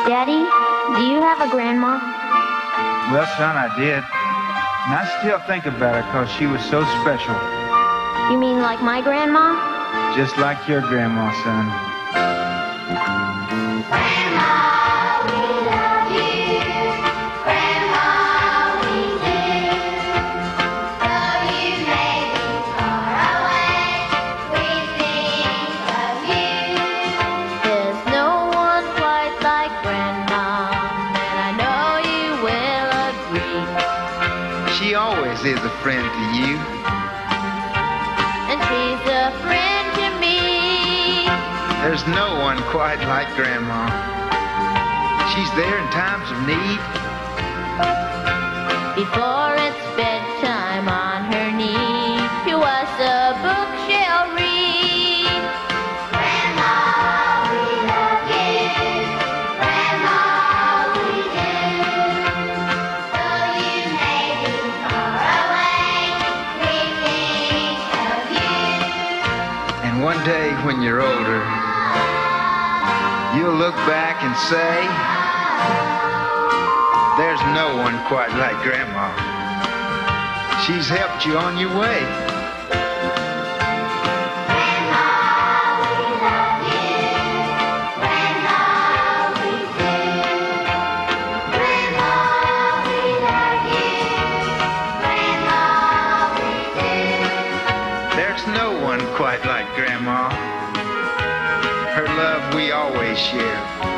Daddy, do you have a grandma? Well, son, I did. And I still think about her because she was so special. You mean like my grandma? Just like your grandma, son. Grandma, we love you. Grandma, we do. Though you may be far away, we think of you. There's no one quite like Grandma, and I know you will agree. She always is a friend to you. And she's a friend to me. There's no one quite like Grandma. She's there in times of need. Before it's bedtime on her knee, to us a book she'll read. Grandma, we love you. Grandma, we do. Though you may be far away, we think of you. And one day when you're older, you'll look back and say, there's no one quite like Grandma. She's helped you on your way. Grandma, we love you. Grandma, we do. Grandma, we love you. Grandma, we do. There's no one quite like Grandma. Her love we always share.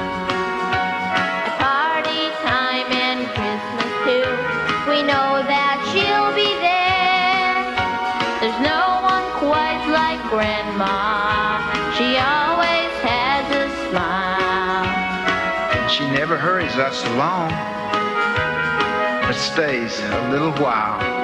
Party time and Christmas too, we know that she'll be there. There's no one quite like Grandma. She always has a smile. And she never hurries us along, but stays a little while.